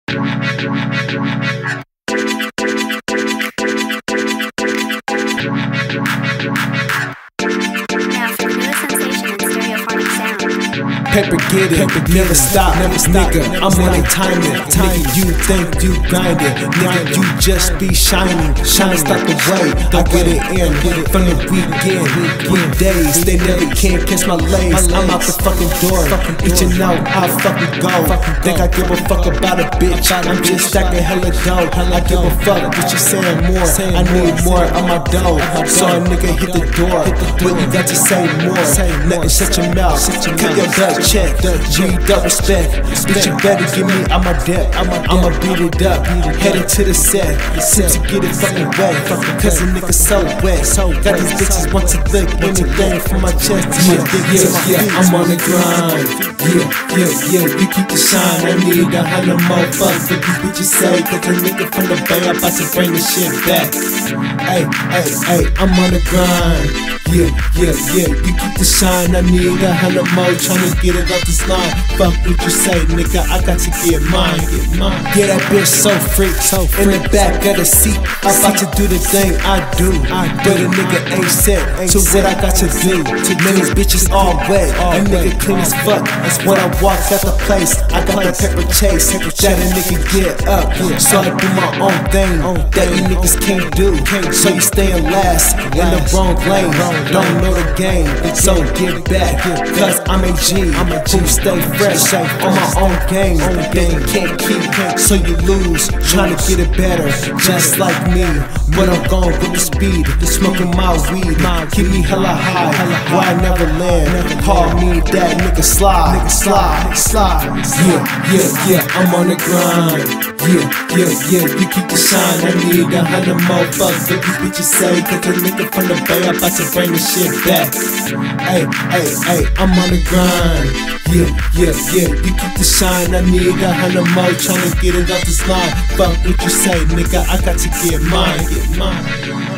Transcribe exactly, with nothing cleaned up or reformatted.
Paper get it, paper never stop, never stop. Nigga, I'm on a timing. Time you think you grinding, nigga, you just be shining. Shining stop the way, I get it in from the weekend. Weekdays, they never can catch my legs. I'm out the fucking door, each and out, I fucking go. Think I give a fuck about a bitch? I'm just stacking hella dough. I give a fuck, but you saying more. I need more on my dough, so a nigga hit the door. What you got to say more? Nothing, shut your mouth, cut your butt. Check, G double respect. Bitch, you better give me on my deck. I'ma beat it up, headed to the set. Set to get it fucking wet, cause the nigga so wet. Got these bitches want to lick anything from my chest to my dick to my feet. I'm on the grind. Yeah, yeah, yeah, you keep the shine. I need a hundred more fucks, but these bitches say, cause the nigga from the bay about to bring the shit back. Hey, hey, hey, I'm on the grind. Yeah, yeah, yeah, you keep the shine. I need a hundred more, tryna get it off this line. Fuck what you say, nigga, I got to get mine, get mine. Yeah, that bitch so freak, so freak. In the back of the seat, I'm about to do the thing I do, I do. But a nigga ain't set to what I got to do. Man, these bitches all wet, a nigga clean as fuck. When I walk out the place, I got the pepper chase. That a nigga get up, so I do my own thing that you niggas can't do. So you stayin' last in the wrong lane. Don't know the game, so get back, cause I'm a G, I'm a G, stay fresh, on my own game, that you can't keep, so you lose, trying to get it better, just like me, but I'm gone with the speed, smoking my weed, keep me hella high, where I never land, call me that nigga slide, nigga slide, slide, yeah, yeah, yeah, I'm on the grind. Yeah, yeah, yeah, you keep the shine. I need a hundred more bucks, but these bitches say, cause the nigga from the bay about to bring the shit back. Hey, hey, hey, I'm on the grind. Yeah, yeah, yeah, you keep the shine. I need a hundred more, tryna get it off this line. Fuck what you say, nigga, I got to get mine, get mine.